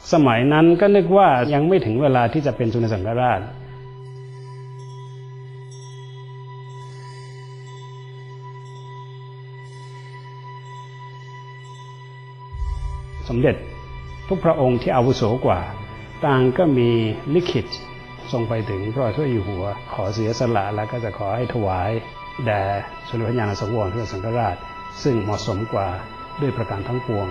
สมัยนั้นก็นึกว่ายังไม่ถึงเวลาที่จะเป็นสมเด็จสังฆราชสมเด็จทุกพระองค์ที่อาวุโสกว่าต่างก็มีลิขิตส่งไปถึงพระบาทสมเด็จอยู่หัวขอเสียสละแล้วก็จะขอให้ถวายแด่สมเด็จพระญาณสังวรสมเด็จสังฆราชซึ่งเหมาะสมกว่าด้วยประการทั้งปวง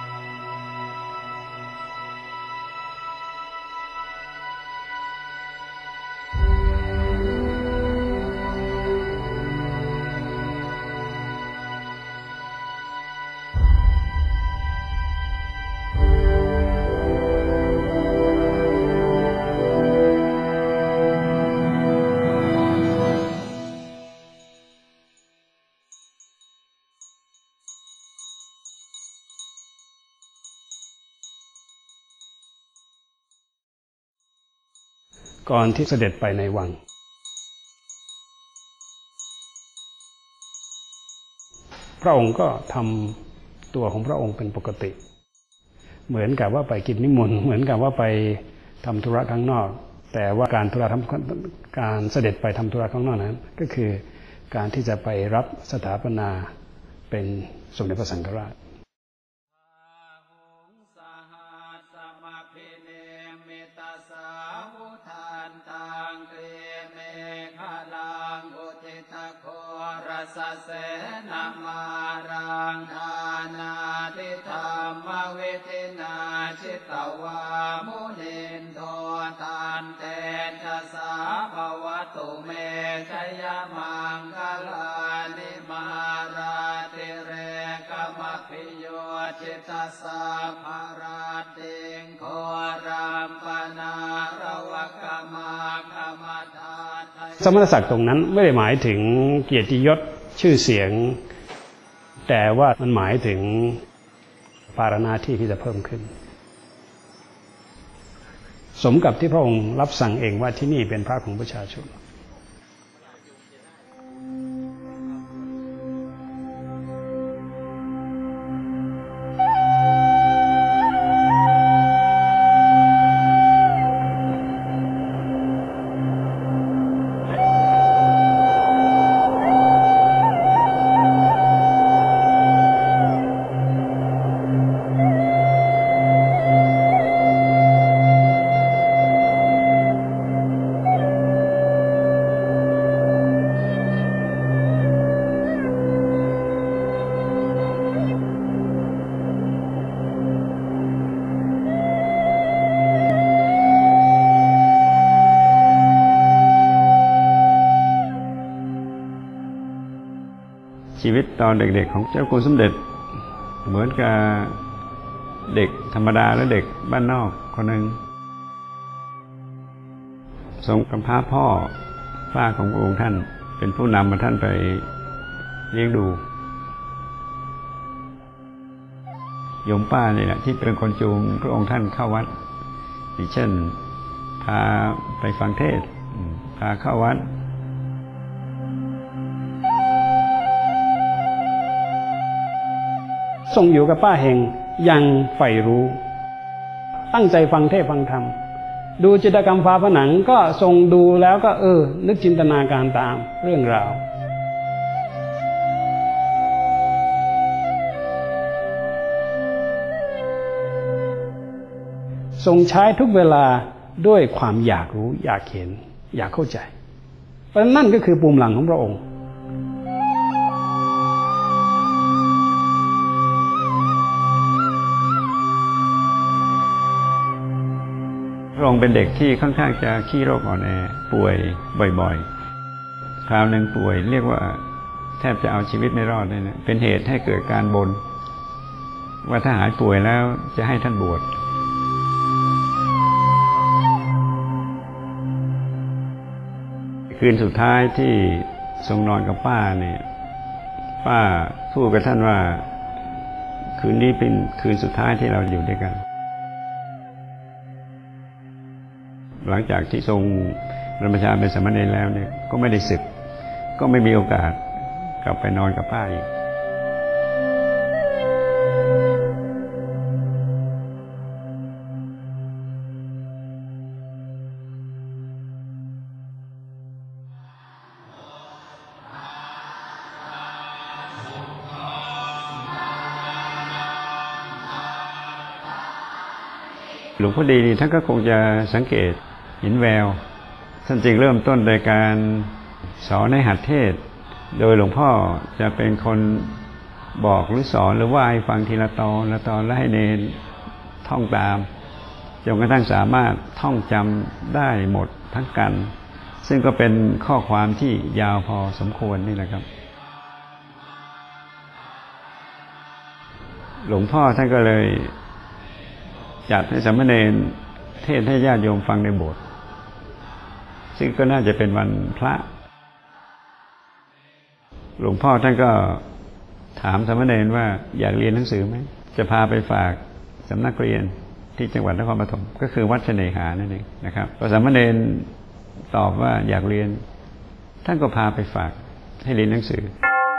ก่อนที่เสด็จไปในวังพระองค์ก็ทำตัวของพระองค์เป็นปกติเหมือนกับว่าไปกินนิมนต์เหมือนกับว่าไปทำธุระข้างนอกแต่ว่าการเสด็จไปทำธุระข้างนอกนั้นก็คือการที่จะไปรับสถาปนาเป็นสมเด็จพระสังฆราชเสนามารังทานาทิธรรมเวทินาชิตวามุนินโททานเตจะสาภวตุเมชยมังคลานิมาราติเรกมพิโยจิตสาภาราติงโครัมปนารวกมากรรมฐานสมณศักดิ์ตรงนั้นไม่ได้หมายถึงเกียรติยศชื่อเสียงแต่ว่ามันหมายถึงภาระหน้าที่ที่จะเพิ่มขึ้นสมกับที่พระองค์รับสั่งเองว่าที่นี่เป็นพระของประชาชนชีวิตตอนเด็กๆของเจ้าคุณสมเด็จเหมือนกับเด็กธรรมดาและเด็กบ้านนอกคนหนึ่งทรงกำพร้าพ่อป้าของพระองค์ท่านเป็นผู้นำมาท่านไปเลี้ยงดูโยมป้านี่แหละที่เป็นคนจูงพระองค์ท่านเข้าวัดอย่างเช่นพาไปฟังเทศน์พาเข้าวัดทรงอยู่กับป้าเฮงยังใฝ่รู้ตั้งใจฟังเทศฟังธรรมดูจิตรกรรมฝาผนังก็ทรงดูแล้วก็นึกจินตนาการตามเรื่องราวทรงใช้ทุกเวลาด้วยความอยากรู้อยากเห็นอยากเข้าใจเพราะนั่นก็คือปุ่มหลังของพระองค์พระองค์เป็นเด็กที่ค่อนข้างจะขี้โรคอ่อนแอป่วยบ่อยๆคราวหนึ่งป่วยเรียกว่าแทบจะเอาชีวิตไม่รอดเลยนะเป็นเหตุให้เกิดการบนว่าถ้าหายป่วยแล้วจะให้ท่านบวชคืนสุดท้ายที่ทรงนอนกับป้าเนี่ยป้าพูดกับท่านว่าคืนนี้เป็นคืนสุดท้ายที่เราอยู่ด้วยกันหลังจากที่ทรงบรรพชาเป็นสามเณรแล้วเนี่ยก็ไม่ได้สึกก็ไม่มีโอกาสกลับไปนอนกับป้าอีกหลวงพ่อดีนี่ท่านก็คงจะสังเกตเห็นแววท่านจึงเริ่มต้นโดยการสอนให้หัดเทศโดยหลวงพ่อจะเป็นคนบอกหรือสอนหรือว่าให้ฟังทีละตอนละตอนแล้วให้เนรท่องตามจนกระทั่งสามารถท่องจำได้หมดทั้งกันซึ่งก็เป็นข้อความที่ยาวพอสมควรนี่แหละครับหลวงพ่อท่านก็เลยจัดให้สามเณรเทศให้ญาติโยมฟังในโบสถ์ซึ่งก็น่าจะเป็นวันพระหลวงพ่อท่านก็ถามสามเณรว่าอยากเรียนหนังสือไหมจะพาไปฝากสำนักเรียนที่จังหวัดนครปฐมก็คือวัดเสน่หานั่นเองนะครับพอสามเณรตอบว่าอยากเรียนท่านก็พาไปฝากให้เรียนหนังสือ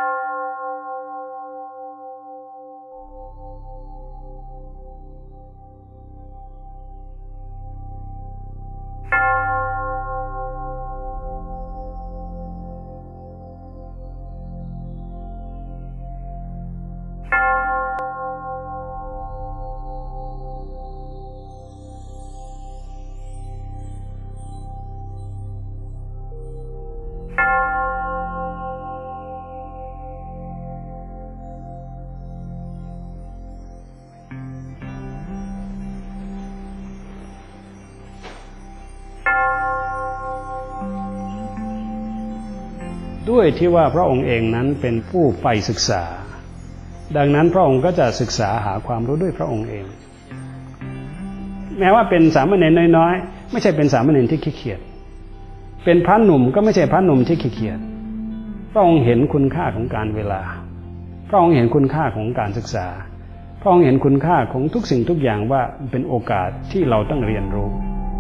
ด้วยที่ว่าพระองค์เองนั้นเป็นผู้ใฝ่ศึกษาดังนั้นพระองค์ก็จะศึกษาหาความรู้ด้วยพระองค์เองแม้ว่าเป็นสามเณรน้อยๆไม่ใช่เป็นสามเณรที่ขี้เกียจเป็นพระหนุ่มก็ไม่ใช่พระหนุ่มที่ขี้เกียจพระองค์เห็นคุณค่าของการเวลาพระองค์เห็นคุณค่าของการศึกษาพระองค์เห็นคุณค่าของทุกสิ่งทุกอย่างว่าเป็นโอกาสที่เราต้องเรียนรู้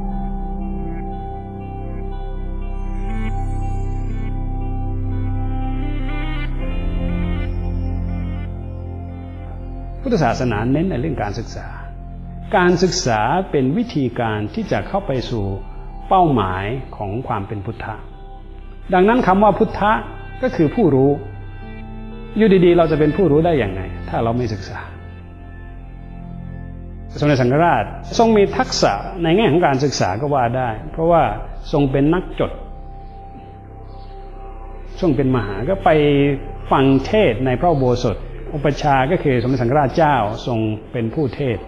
พุทธศาสนาเน้นในเรื่องการศึกษาการศึกษาเป็นวิธีการที่จะเข้าไปสู่เป้าหมายของความเป็นพุทธะดังนั้นคำว่าพุทธะก็คือผู้รู้อยู่ดีๆเราจะเป็นผู้รู้ได้อย่างไรถ้าเราไม่ศึกษาสมเด็จสังฆราชทรงมีทักษะในแง่ของการศึกษาก็ว่าได้เพราะว่าทรงเป็นนักจดทรงเป็นมหาก็ไปฟังเทศในพระอุโบสถอุปชาก็คือสมเด็จสังฆราชเจ้าทรงเป็นผู้เทศ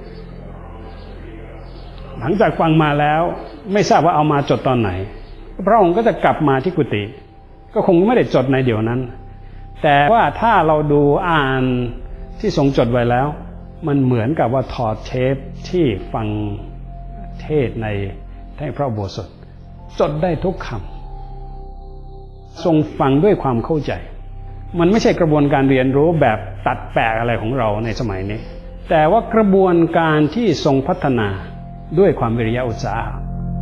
หลังจากฟังมาแล้วไม่ทราบว่าเอามาจดตอนไหนพระองค์ก็จะกลับมาที่กุฏิก็คงไม่ได้จดในเดี๋ยวนั้นแต่ว่าถ้าเราดูอ่านที่ทรงจดไว้แล้วมันเหมือนกับว่าถอดเทปที่ฟังเทศในพระอุโบสถจดได้ทุกคำทรงฟังด้วยความเข้าใจมันไม่ใช่กระบวนการเรียนรู้แบบตัดแปะอะไรของเราในสมัยนี้แต่ว่ากระบวนการที่ทรงพัฒนาด้วยความวิริยะอุตสาหะ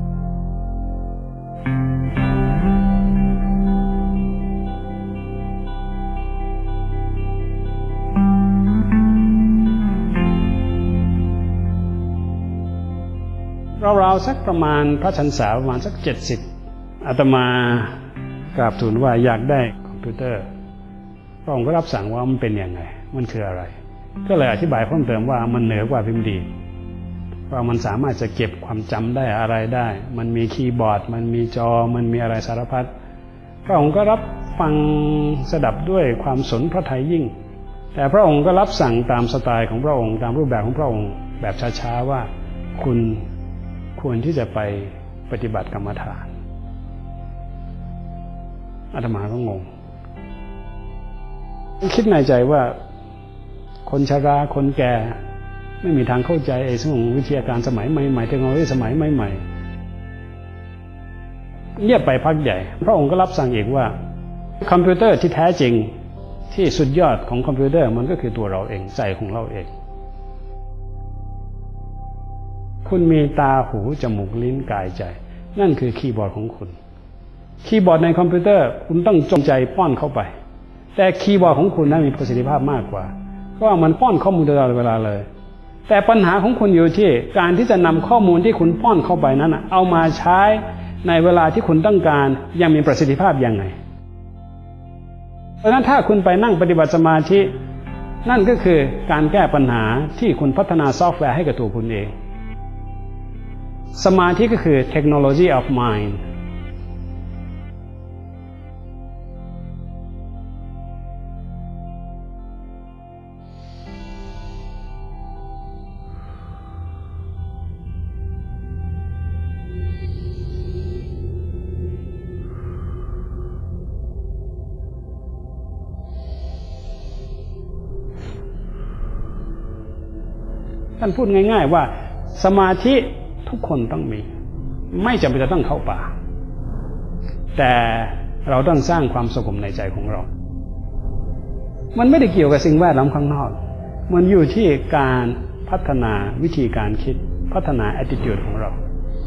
เราสักประมาณพระชันษาประมาณสัก70อาตมากราบทูลว่าอยากได้คอมพิวเตอร์พระองค์ก็รับสั่งว่ามันเป็นยังไงมันคืออะไรก็เลยอธิบายเพิ่มเติมว่ามันเหนือกว่าพิมพ์ดีว่ามันสามารถจะเก็บความจำได้อะไรได้มันมีคีย์บอร์ดมันมีจอมันมีอะไรสารพัดพระองค์ก็รับฟังสดับด้วยความสนพระทัยยิ่งแต่พระองค์ก็รับสั่งตามสไตล์ของพระองค์ตามรูปแบบของพระองค์แบบช้าๆว่าคุณควรที่จะไปปฏิบัติกรรมฐานอาตมาก็งงคิดในใจว่าคนชราคนแก่ไม่มีทางเข้าใจไอ้สมองวิทยาการสมัยใหม่ๆเทคโนโลยีสมัยใหม่ๆเงียบไปพักใหญ่พระองค์ก็รับสั่งอีกว่าคอมพิวเตอร์ที่แท้จริงที่สุดยอดของคอมพิวเตอร์มันก็คือตัวเราเองใจของเราเองคุณมีตาหูจมูกลิ้นกายใจนั่นคือคีย์บอร์ดของคุณคีย์บอร์ดในคอมพิวเตอร์คุณต้องจงใจป้อนเข้าไปแต่คีย์บอร์ดของคุณนั้นมีประสิทธิภาพมากกว่าเพราะว่ามันป้อนข้อมูลตลอดเวลาเลยแต่ปัญหาของคุณอยู่ที่การที่จะนำข้อมูลที่คุณป้อนเข้าไปนั้นเอามาใช้ในเวลาที่คุณต้องการยังมีประสิทธิภาพยังไงเพราะฉะนั้นถ้าคุณไปนั่งปฏิบัติสมาธินั่นก็คือการแก้ปัญหาที่คุณพัฒนาซอฟต์แวร์ให้กับตัวคุณเองสมาธิก็คือ technology of mind ท่านพูดง่ายๆว่าสมาธิทุกคนต้องมีไม่จำเป็นจะต้องเข้าป่าแต่เราต้องสร้างความสงบในใจของเรามันไม่ได้เกี่ยวกับสิ่งแวดล้อมข้างนอกมันอยู่ที่การพัฒนาวิธีการคิดพัฒนา attitude ของเรา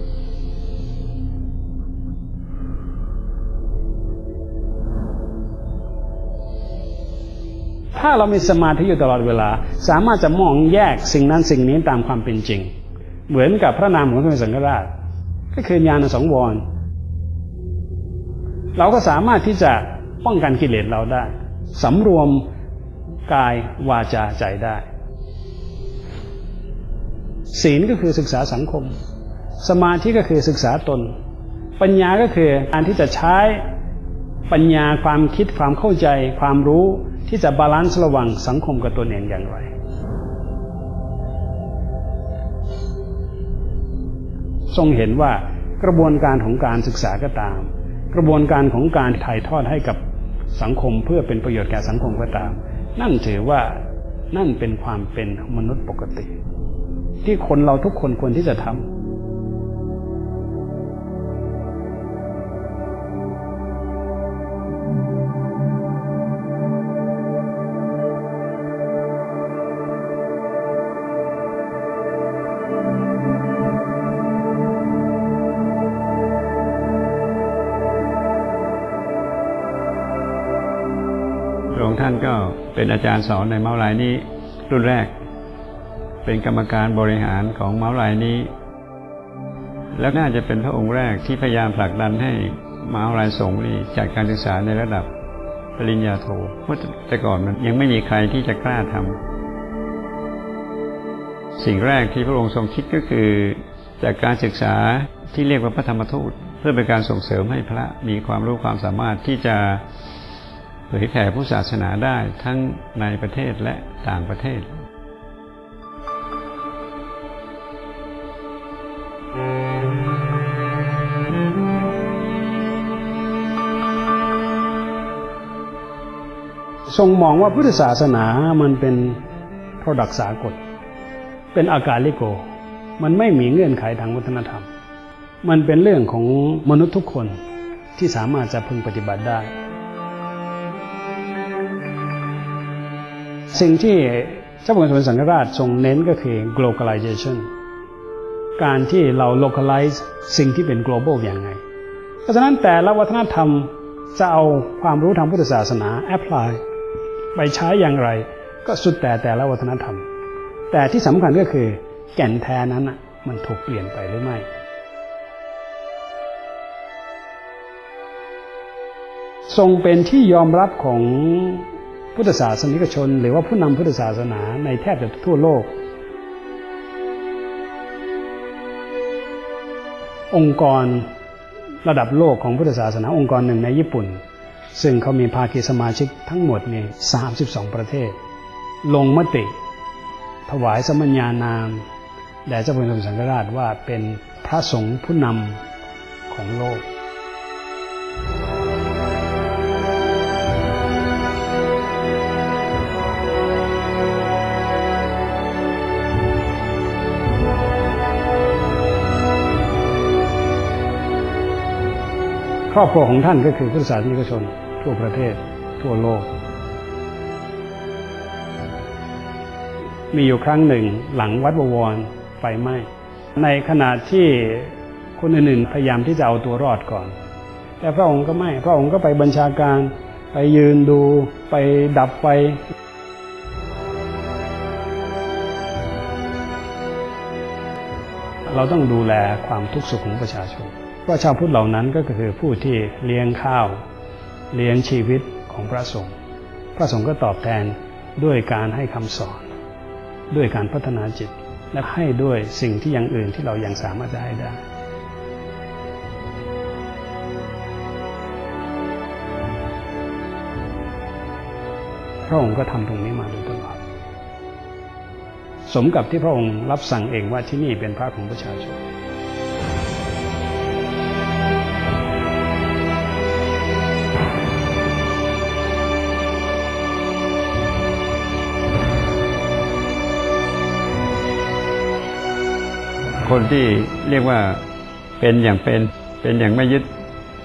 ถ้าเรามีสมาธิอยู่ตลอดเวลาสามารถจะมองแยกสิ่งนั้นสิ่งนี้ตามความเป็นจริงเหมือนกับพระนามของพระสังฆราชก็คือญาณสังวรเราก็สามารถที่จะป้องกันกิเลสเราได้สำรวมกายวาจาใจได้ศีลก็คือศึกษาสังคมสมาธิก็คือศึกษาตนปัญญาก็คือการที่จะใช้ปัญญาความคิดความเข้าใจความรู้ที่จะบาลานซ์ระหว่างสังคมกับตนเองอย่างไรทรงเห็นว่ากระบวนการของการศึกษาก็ตามกระบวนการของการถ่ายทอดให้กับสังคมเพื่อเป็นประโยชน์แก่สังคมก็ตามนั่นถือว่านั่นเป็นความเป็นมนุษย์ปกติที่คนเราทุกคนควรที่จะทำท่านก็เป็นอาจารย์สอนในมหาวิทยาลัยนี้รุ่นแรกเป็นกรรมการบริหารของมหาวิทยาลัยนี้แล้วน่าจะเป็นพระองค์แรกที่พยายามผลักดันให้มหาวิทยาลัยสงฆ์นี้จัดการศึกษาในระดับปริญญาโทเพราะแต่ก่อนมันยังไม่มีใครที่จะกล้าทำสิ่งแรกที่พระองค์ทรงคิดก็คือจากการศึกษาที่เรียกว่าพระธรรมทูตเพื่อเป็นการส่งเสริมให้พระมีความรู้ความสามารถที่จะเผยแผ่พุทธศาสนาได้ทั้งในประเทศและต่างประเทศทรงมองว่าพุทธศาสนามันเป็น product สากลเป็นอากาลิโกมันไม่มีเงื่อนไขทางวัฒนธรรมมันเป็นเรื่องของมนุษย์ทุกคนที่สามารถจะพึงปฏิบัติได้สิ่งที่เจ้าพระสมเด็จสังฆราชทรงเน้นก็คือ globalization การที่เรา localize สิ่งที่เป็น global อย่างไงเพราะฉะนั้นแต่ละวัฒนธรรมจะเอาความรู้ทางพุทธศาสนา apply ไปใช้อย่างไรก็สุดแต่ละวัฒนธรรมแต่ที่สำคัญก็คือแก่นแท้นั้นมันถูกเปลี่ยนไปหรือไม่ทรงเป็นที่ยอมรับของพุทธศาสนิกชนหรือว่าผู้นำพุทธศาสนาในแทบจะทั่วโลกองค์กรระดับโลกของพุทธศาสนาองค์กรหนึ่งในญี่ปุ่นซึ่งเขามีภาคีสมาชิกทั้งหมดนี่32ประเทศลงมติถวายสมัญญานามแด่เจ้าพระสมเด็จสังฆราชว่าเป็นพระสงฆ์ผู้นำของโลกครอบครัวของท่านก็คือพุทธศาสนิกชนทั่วประเทศทั่วโลกมีอยู่ครั้งหนึ่งหลังวัดบวรไฟไหม้ในขณะที่คนอื่นๆพยายามที่จะเอาตัวรอดก่อนแต่พระองค์ก็ไม่พระองค์ก็ไปบัญชาการไปยืนดูไปดับไฟเราต้องดูแลความทุกข์สุขของประชาชนเพราะชาวพุทธเหล่านั้นก็คือผู้ที่เลี้ยงข้าวเลี้ยงชีวิตของพระสงฆ์พระสงฆ์ก็ตอบแทนด้วยการให้คำสอนด้วยการพัฒนาจิตและให้ด้วยสิ่งที่อย่างอื่นที่เรายังสามารถจะให้ได้พระองค์ก็ทำตรงนี้มาโดยตลอดสมกับที่พระองค์รับสั่งเองว่าที่นี่เป็นพระของประชาชนคนที่เรียกว่าเป็นอย่างเป็นอย่างไม่ยึด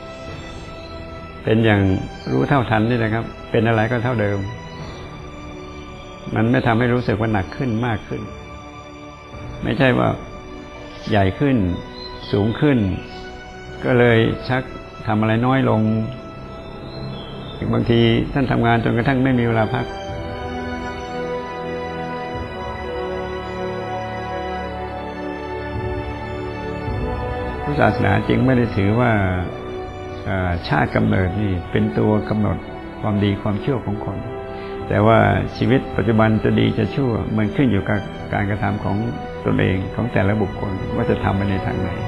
เป็นอย่างรู้เท่าทันนี่นะครับเป็นอะไรก็เท่าเดิมมันไม่ทำให้รู้สึกว่าหนักขึ้นมากขึ้นไม่ใช่ว่าใหญ่ขึ้นสูงขึ้นก็เลยชักทำอะไรน้อยลงบางทีท่านทำงานจนกระทั่งไม่มีเวลาพักพุทธศาสนาจริงไม่ได้ถือว่าชาติกำเนิดนี่เป็นตัวกำหนดความดีความชั่วของคนแต่ว่าชีวิตปัจจุบันจะดีจะชั่วมันขึ้นอยู่กับการกระทำของตนเองของแต่ละบุคคลว่าจะทำไปในทางไหน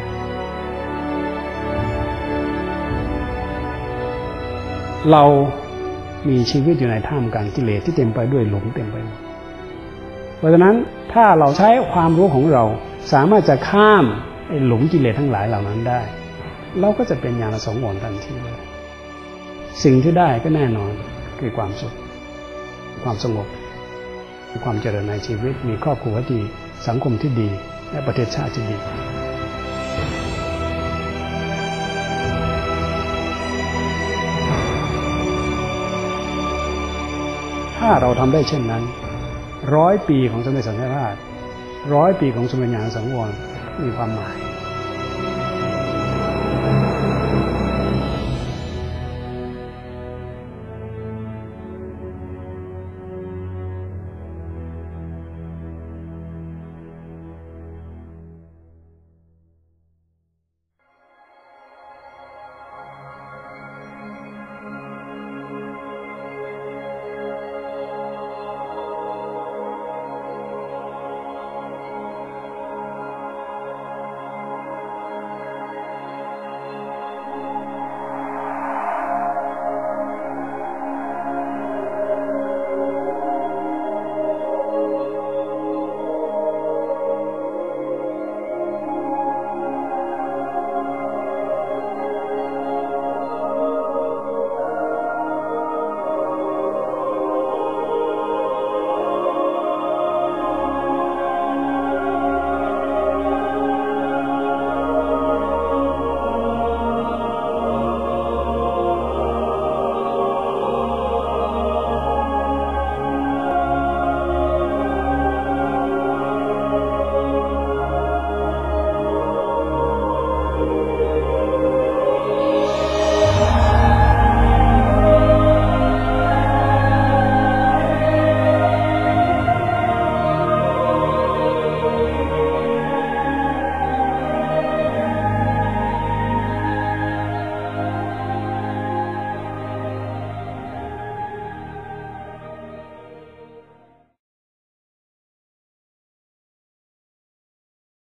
เรามีชีวิตอยู่ในท่ามกลางกิเลสที่เต็มไปด้วยหลงเต็มไปหมดเพราะฉะนั้นถ้าเราใช้ความรู้ของเราสามารถจะข้ามไอ้หลงกิเลสทั้งหลายเหล่านั้นได้เราก็จะเป็นญาณสังวรทันทีเลยสิ่งที่ได้ก็แน่นอนคือความสุขความสงบความเจริญในชีวิตมีครอบครัวที่ดีสังคมที่ดีและประเทศชาติที่ดีถ้าเราทำได้เช่นนั้น100 ปีของสมเด็จสังฆราช100 ปีของสมเด็จญาณสังวรมีความหมาย